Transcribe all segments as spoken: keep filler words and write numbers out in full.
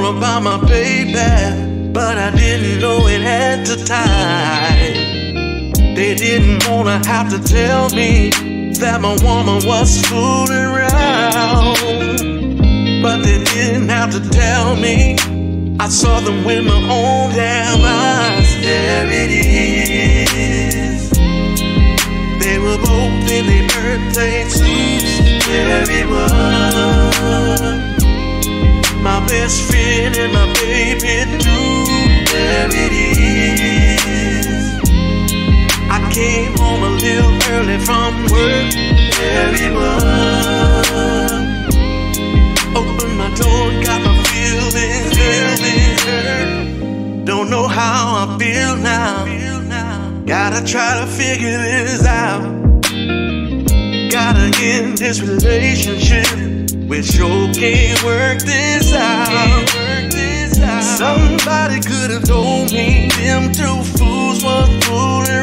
more about my baby, but I didn't know it at the time. They didn't wanna have to tell me that my woman was fooling around, but they didn't have to tell me. I saw them with my own damn eyes. There it is. They were both in their birthday suits. There it was. My best friend and my baby too. There it is. I came home a little early from work. There it was. Opened my door, got my feelings, feelings hurt. Don't know how I feel now. Gotta try to figure this out. Gotta end this relationship. We sure can't work this out. Somebody could have told me them two fools was fooling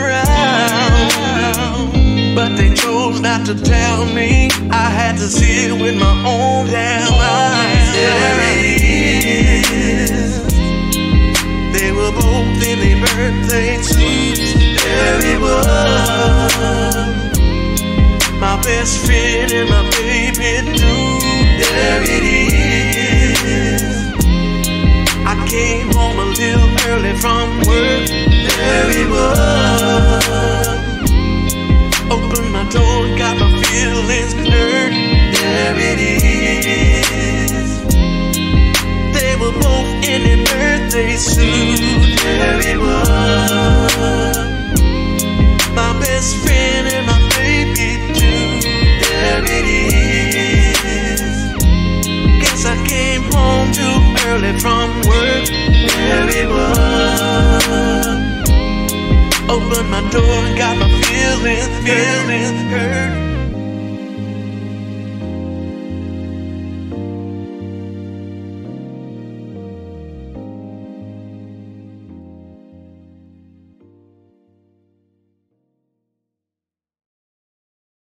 around, but they chose not to tell me. I had to see it with my own damn eyes. There it is. They were both in their birthday suits. There it was. My best friend and my baby too. There it is. I came home a little early from work. There it was. Opened my door, got my feelings hurt. There it is. They were both in their birthday suit. There it was. My best friend and my baby too. There it is. Guess I came home too early from work. There it was. Opened my door, got my feelings, feelings hurt.